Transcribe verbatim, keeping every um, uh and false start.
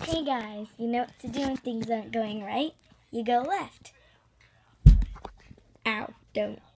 Hey guys, you know what to do when things aren't going right? You go left. Ow, don't.